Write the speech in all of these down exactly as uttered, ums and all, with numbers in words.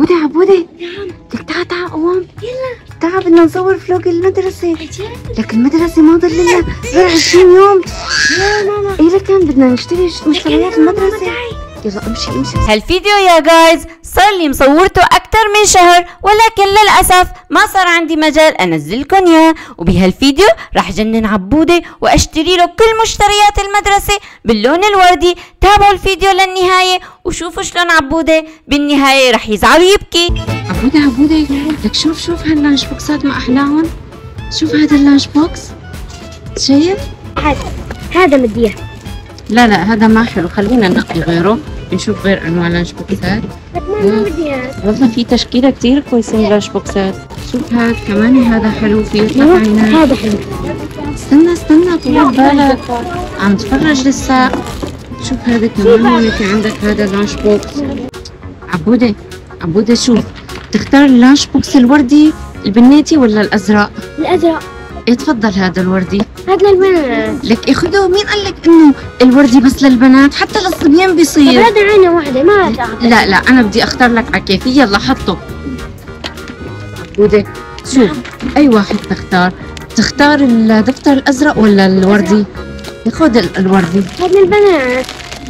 عبودة عبودة لك تعا تعا قوم يلا تعا بدنا نصور فلوق المدرسة. لك المدرسة ما ضل لنا غير عشرين يوم. لا ماما ايه لكن بدنا نشتري مشتريات المدرسة. يلا امشي امشي. هالفيديو يا جايز صار لي مصورته أكتر من شهر، ولكن للأسف ما صار عندي مجال أنزلكن إياه. وبهالفيديو رح جنن عبودة وأشتري له كل مشتريات المدرسة باللون الوردي. تابعوا الفيديو للنهاية وشوفوا شلون عبودة بالنهاية رح يزعل ويبكي. عبودة عبودة لك شوف شوف هاللانش بوكسات ما أحلاهم. شوف هذا اللانش بوكس، شايف؟ هذا هذا بدي اياه. لا لا هذا ما حلو، خلينا ننقي غيره نشوف غير انواع لانش بوكسات. لك ماما بدي اياه. والله في تشكيله كثير كويسه من لانش بوكسات. شوف هذا كمان هذا حلو فيه تفاعلات. هذا حلو. استنى استنى طول بالك عم تفرج لسه. شوف هذا كمان هون في عندك هذا اللانش بوكس. عبودة عبودة شوف تختار اللانش بوكس الوردي البنيتي ولا الازرق؟ الازرق. ايه تفضل هذا الوردي. هذا للبنات. لك ايه خذه. مين قال لك انه الوردي بس للبنات؟ حتى للصبيان بيصير. هذا عينه واحدة ما تعرف. لا لا انا بدي اختار لك على كيفي. يلا حطه. عبودة شوف اي واحد تختار؟ تختار الدفتر الازرق ولا الوردي؟ خذ الوردي. هذا للبنات.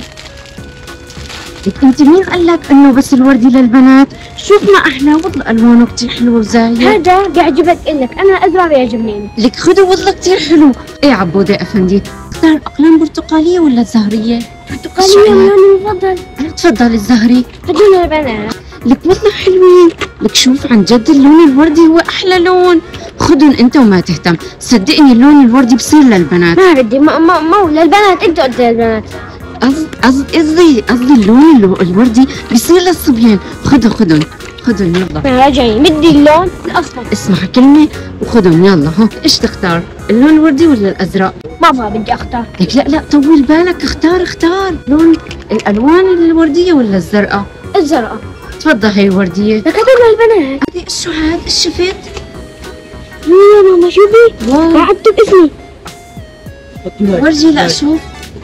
لك انت مين قال لك انه بس الوردي للبنات؟ شوف ما احلى والله الوانه كثير حلو وزاهيه. هذا بيعجبك إلك، انا ازرق بيعجبني. لك خذه والله كثير حلو. ايه عبودة افندي تختار الاقلام برتقاليه ولا الزهريه؟ برتقالية لوني المفضل. تفضل الزهري. هدول للبنات. لك والله حلوين. لك شوف عن جد اللون الوردي هو احلى لون. خذهم انت وما تهتم. صدقني اللون الوردي بصير للبنات. ما بدي ما ما مو للبنات. انت قلت للبنات. قصدي قصدي قصدي اللون الوردي بيصير للصبيان. خذوا خذهم خذهم يلا. راجعين بدي اللون الاصفر. اسمع كلمة وخذهم يلا. ها ايش تختار؟ اللون الوردي ولا الازرق؟ بابا بدي اختار. لك لا لا طول بالك. اختار اختار لون الالوان الوردية ولا الزرقاء؟ الزرقاء. تفضل هي الوردية. لك هدول للبنات. هذه شو هاد؟ ايش شفت؟ يا ماما شوفي واو راح اكتب اسمي. ورجي لا شوف.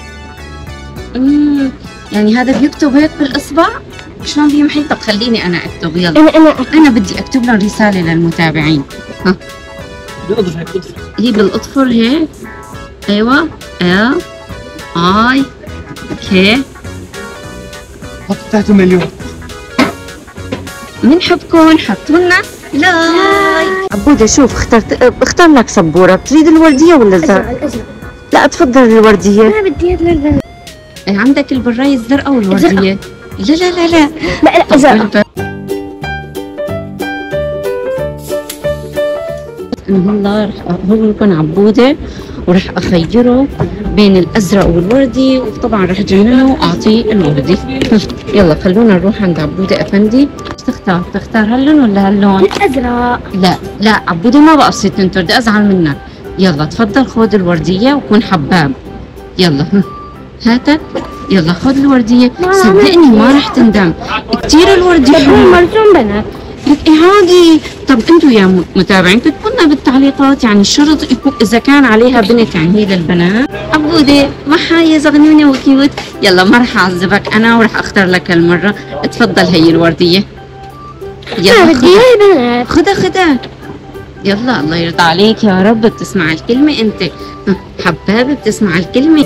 امم يعني هذا بيكتب هيك بالاصبع؟ شلون بيمحي؟ طب خليني انا اكتب يلا. انا انا أكتب. انا بدي اكتب لهم رسالة للمتابعين. ها بالاضفر هيك بالاضفر. هي بالاضفر هيك. ايوه ال اي كي. حط تحته مليون. بنحبكم حطوا لنا لايك. عبودة شوف اخترت اختار لك سبورة. بتريد الوردية ولا الزرقاء؟ الازرق. لا تفضل الوردية. ما بدي هذا للبنات. عندك البراية الزرقاء والوردية. لا لا لا لا لا لا ازرق. هلا رح اقول لكم عبودة ورح اخيره بين الازرق والوردي، وطبعا رح جننه واعطيه الوردي. يلا خلونا نروح عند عبودة افندي. ايش تختار؟ تختار هاللون ولا هاللون؟ الازرق. لا لا عبودة ما بقى بصير تنطر، بدي ازعل منك. يلا تفضل خذ الوردية وكون حباب. يلا هاتك يلا خذ الوردية. صدقني ما رح تندم كثير الوردي حلو. مرسوم بنات. لك ايه عادي. طب انتوا يا متابعين تكتبوا لنا بالتعليقات يعني الشرط يكون اذا كان عليها بنت يعني هي للبنات. عبودة محايا صغنونة وكيوت. يلا ما رح اعذبك انا ورح اختار لك هالمرة. تفضل هي الوردية. يلا بدي هي بنات. خدها خدها. يلا الله يرضى عليك يا رب. بتسمع الكلمة انت حبابة، بتسمع الكلمة.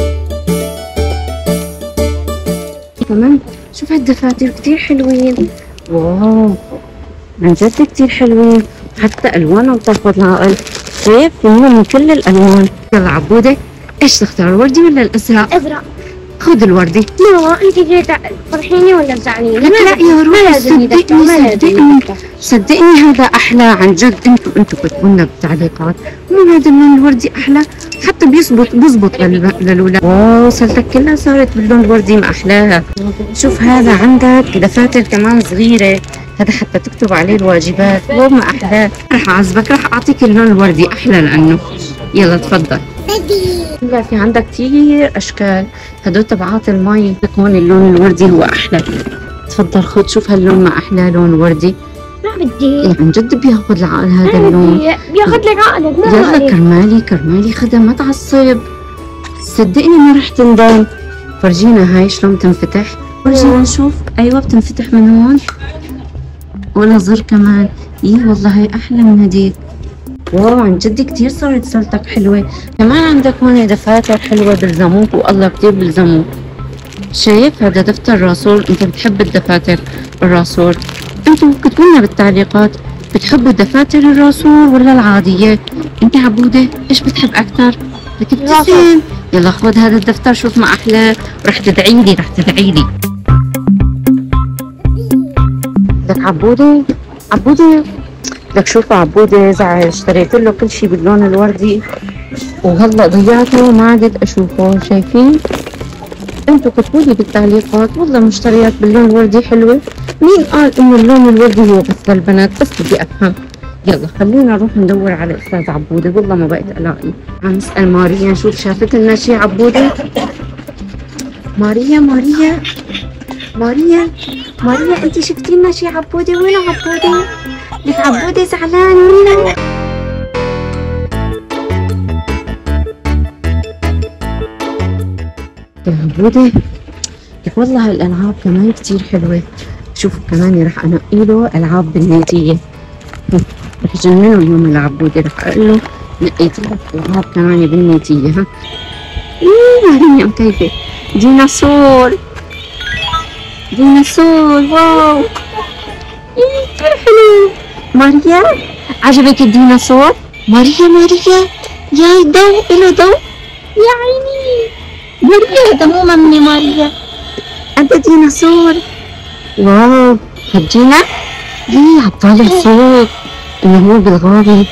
كمان شوف هالدفاتر كتير حلوين. واو عن جد كتير حلوين. حتى الوانهم تاخذ العقل. شايف فيهم من كل الالوان. يلا عبودة ايش تختار الوردي ولا الازرق؟ ازرق. خذ الوردي. ماما انت جاي تفرحيني ولا تزعليني؟ لا لا يا روحي صدقني صدقني صدقني هذا احلى عن جد. انتم انتم كتبوا لنا بالتعليقات مو هذا اللون الوردي احلى. حتى بيزبط بيزبط للولاد. واو سلتك كلها صارت باللون الوردي ما احلاها. شوف هذا عندك دفاتر كمان صغيره. هذا حتى تكتب عليه الواجبات. واو ما احلاه. رح اعذبك رح اعطيك اللون الوردي احلى لانه. يلا تفضل. لا في عندك كثير اشكال. هدول تبعات المي. هون اللون الوردي هو احلى. تفضل خذ. شوف هاللون ما احلى لون وردي. ما بدي. إيه عن جد بياخذ العقل هذا اللون. بياخذ لك عقلك. ما يلا كرمالي كرمالي خدها ما تعصب. صدقني ما رح تندم. فرجينا هاي شلون بتنفتح. فرجينا نشوف. ايوه بتنفتح من هون. ولا زر كمان. ايه والله هي احلى من هديك. واو عن جد كتير صارت سلتك حلوة. كمان عندك هون دفاتر حلوة بالزموك، والله كتير بالزموك. شايف هذا دفتر راسور، انت بتحب الدفاتر الراسور. انتوا اكتبوا لنا بالتعليقات بتحبوا الدفاتر الراسور ولا العادية؟ انت عبودة ايش بتحب اكثر؟ بتبتسم. يلا خذ هذا الدفتر شوف ما احلى، رح تدعيلي رح تدعيلي. لك عبودة عبودة لك شوف عبودة زعل، اشتريت له كل شيء باللون الوردي وهلا ضيعته ما عدت اشوفه. شايفين؟ انتوا كتبوا لي بالتعليقات والله مشتريات باللون الوردي حلوة. مين قال انه اللون الوردي هو بس للبنات؟ بس بدي افهم. يلا خلينا نروح ندور على استاذ عبودة، والله ما بقيت الاقي. عم نسأل ماريا نشوف شافت لنا شي عبودة. ماريا ماريا ماريا ماريا انت شفتي لنا شي عبودة؟ وين عبودة؟ لك عبودة زعلان منك. يا عبودة لك والله الالعاب كمان كتير حلوة. شوفوا كمان رح انقي له العاب بالنيتية، رح جننه اليوم العبودة. رح اقول له نقيت لك العاب كمان بالنيتية. ها ايه هي مكيفة. ديناصور ديناصور واو ايه كتير حلو. ماريا عجبك الديناصور؟ ماريا ماريا ياي ضوء له ضوء يا عيني. ماريا هذا مو ممي ماريا، هذا ديناصور. واو هجينا ليه عطالع صوت انه هو بالغابة.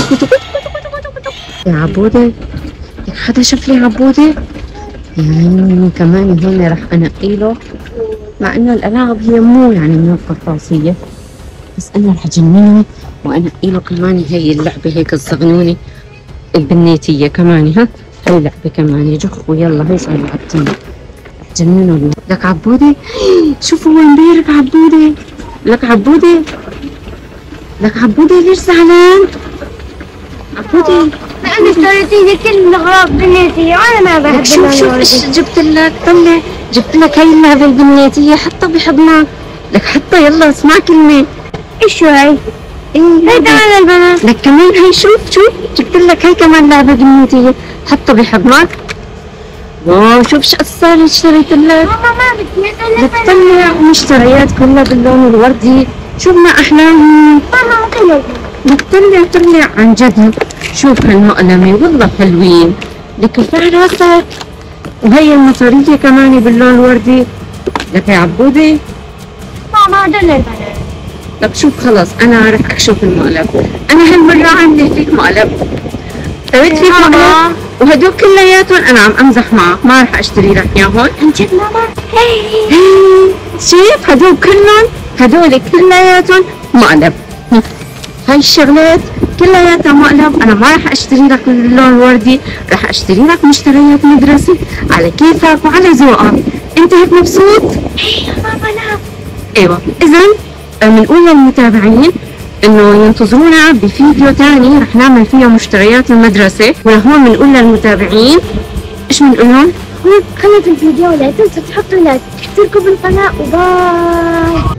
يا عبودة لك حدا شاف لي عبودة؟ يعني كمان هون رح انقي له، مع انه الالعاب هي مو يعني من القرطاسية، بس انا رح جننه وانقي له كمان هي اللعبة هيك الصغنونة البنيتية كمان. ها هاي لعبة كمان يا جخو. يلا هي صار لعبتين جننوا. لك عبودة شوفوا وين بيرك عبودة. لك عبودة لك عبودة ليش زعلان؟ عبودة أنا اشتريت لي كل الأغراض بالنيتية وأنا ما بحب. لك شوف شوف ايش جبت لك. طلع جبت لك هاي اللعبة البنيتية حطها بحضنك. لك حطها يلا اسمع كلمة. ايش هاي؟ ايه هاي تبع البنات. لك كمان هاي شوف شوف جبت لك هاي كمان لعبة بنيتية حطها بحضنك. واو شوف شو صار اشتريت لك. ماما ما بدي لك طلع مشتريات كلها باللون الوردي. شوف ما احلاهم. ماما طلع لك طلع طلع عن جد. شوف هالمقلمة والله حلوين. لك ارفع راسك. وهي المطرية كمان باللون الوردي. لك يا عبودة ماما هدول البنات. لك شوف خلص انا رح اكشف المقلب. انا هالمرة عاملة فيك مقلب. سويت فيك مقلب وهدول كلياتهم انا عم امزح معك، ما رح اشتري لك اياهم. عن جد ماما؟ هي شايف هدول كلهم هدول كلياتهم مقلب. هاي الشغلات كلياتها مقلب. انا ما رح اشتري لك اللون الوردي، رح اشتري لك مشتريات مدرسة على كيفك وعلى ذوقك. انت هيك مبسوط؟ هي ماما نعم. ايوه اذا بنقول للمتابعين انه ينتظرونا بفيديو تاني رح نعمل فيه مشتريات المدرسة. ولهون بنقول للمتابعين ايش بنقول لهم؟ خلوا في الفيديو لا تنسوا تحطوا لايك، تشتركوا بالقناة وباي.